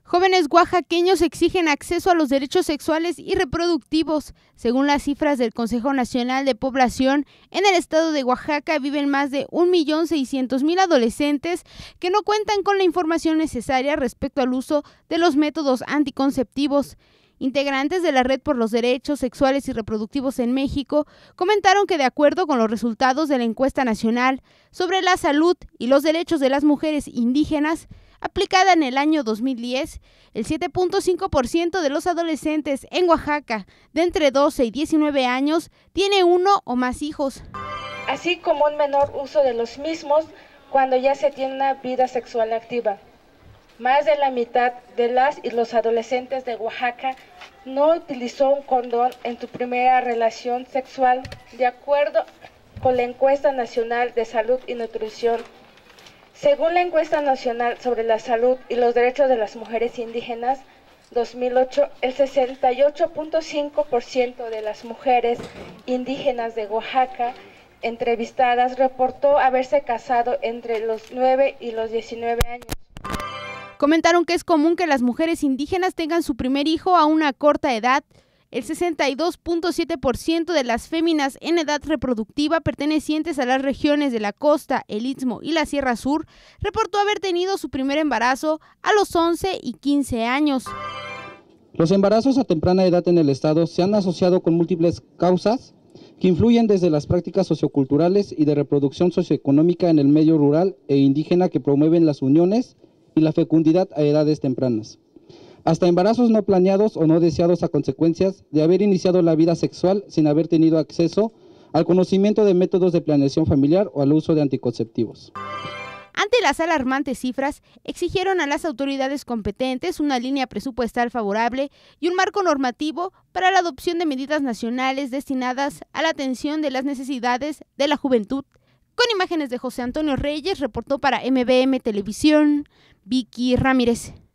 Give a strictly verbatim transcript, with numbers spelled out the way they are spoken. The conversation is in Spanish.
Jóvenes oaxaqueños exigen acceso a los derechos sexuales y reproductivos. Según las cifras del Consejo Nacional de Población, en el estado de Oaxaca viven más de un millón seiscientos mil adolescentes que no cuentan con la información necesaria respecto al uso de los métodos anticonceptivos. Integrantes de la Red por los Derechos Sexuales y Reproductivos en México comentaron que de acuerdo con los resultados de la encuesta nacional sobre la salud y los derechos de las mujeres indígenas, aplicada en el año dos mil diez, el siete punto cinco por ciento de los adolescentes en Oaxaca de entre doce y diecinueve años tiene uno o más hijos. Así como un menor uso de los mismos cuando ya se tiene una vida sexual activa. Más de la mitad de las y los adolescentes de Oaxaca no utilizó un condón en su primera relación sexual, de acuerdo con la encuesta nacional de salud y nutrición. Según la encuesta nacional sobre la salud y los derechos de las mujeres indígenas dos mil ocho, el sesenta y ocho punto cinco por ciento de las mujeres indígenas de Oaxaca entrevistadas reportó haberse casado entre los nueve y los diecinueve años. Comentaron que es común que las mujeres indígenas tengan su primer hijo a una corta edad. El sesenta y dos punto siete por ciento de las féminas en edad reproductiva pertenecientes a las regiones de la costa, el Istmo y la Sierra Sur reportó haber tenido su primer embarazo a los once y quince años. Los embarazos a temprana edad en el estado se han asociado con múltiples causas que influyen desde las prácticas socioculturales y de reproducción socioeconómica en el medio rural e indígena que promueven las uniones y la fecundidad a edades tempranas, hasta embarazos no planeados o no deseados a consecuencias de haber iniciado la vida sexual sin haber tenido acceso al conocimiento de métodos de planeación familiar o al uso de anticonceptivos. Ante las alarmantes cifras, exigieron a las autoridades competentes una línea presupuestal favorable y un marco normativo para la adopción de medidas nacionales destinadas a la atención de las necesidades de la juventud. Con imágenes de José Antonio Reyes, reportó para M B M Televisión, Vicky Ramírez.